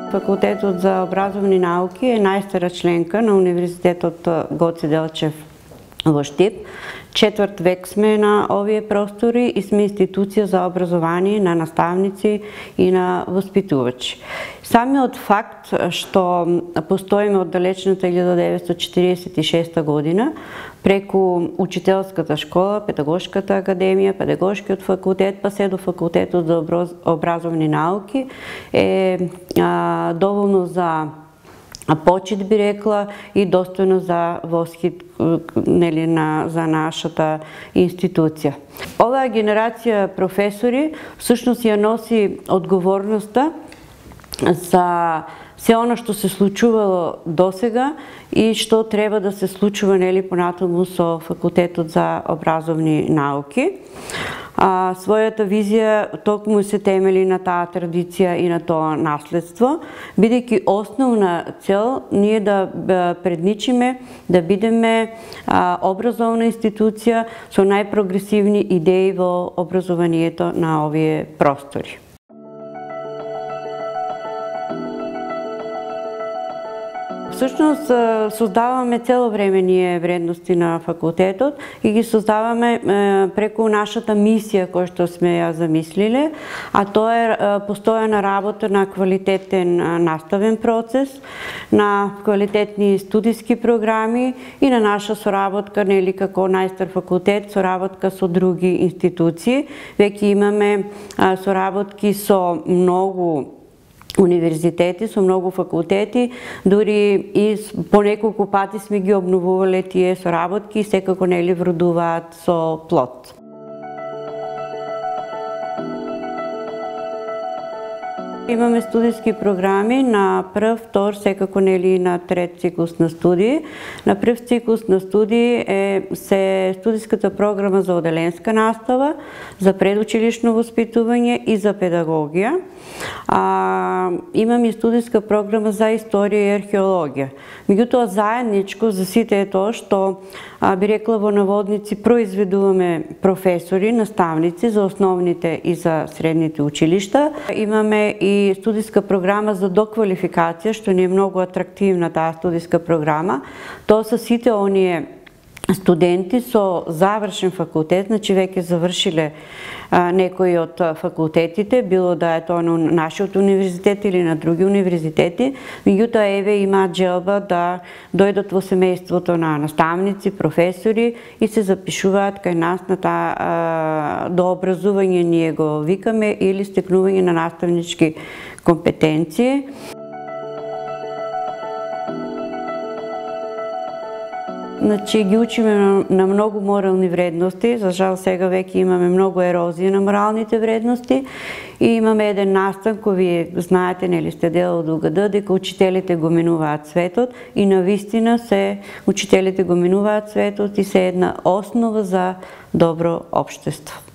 Факултетот за образовни науки е најстара членка на Универзитетот Гоце Делчев во Штип. Четврт век сме на овие простори и сме институција за образование на наставници и на воспитувачи. Самиот факт што постоиме од далечната 1946 година преку учителската школа, педагошката академија, педагошкиот факултет, па се до факултетот за образовни науки е доволно за почит, би рекла, и достојно за восхит за нашата институција. Оваа генерација професори всушност ја носи одговорноста за се она што се случувало досега и што треба да се случува понатаму со Факултетот за образовни науки. Својата визија токму се темели на таа традиција и на тоа наследство, бидејќи основна цел ние да предничиме да бидеме образовна институција со најпрогресивни идеи во образованието на овие простори. Всушност создаваме цело време ние вредности на факултетот и ги создаваме преку нашата мисија која што сме ја замислиле, а тоа е постојана работа на квалитетен наставен процес, на квалитетни студиски програми и на наша соработка како најстар факултет, соработка со други институции. Веќе имаме соработки со многу универзитети, со многу факултети, дури и по неколку пати сме ги обновувале тие соработки и секако вродуваат со плод. Имаме студиски програми на прв, втор, секако на трет циклус на студии. На прв циклус на студии е студиската програма за оделенска настава, за предучилишно воспитување и за педагогија. Имаме и студиска програма за историја и археологија. Меѓутоа заедничко за сите е тоа што би рекла во наводници произведуваме професори, наставници за основните и за средните училишта. Имаме и студиска програма за доквалификација, што ни е многу атрактивна таа студиска програма. Тоа се сите оние студенти со завршен факултет, значи веќе завршиле некои од факултетите, било да е тоа на нашиот универзитет или на други универзитети, меѓутоа еве имаат желба да дојдат во семејството на наставници, професори и се запишуваат кај нас на таа дообразување, ние го викаме, или стекнување на наставнички компетенции. Значи ги учиме на многу морални вредности, за жал сега веќе имаме многу ерозија на моралните вредности и имаме еден настан кој вие знаете, нели сте дел од УГД, дека учителите го минуваат светот и навистина учителите го минуваат светот и се една основа за добро општество.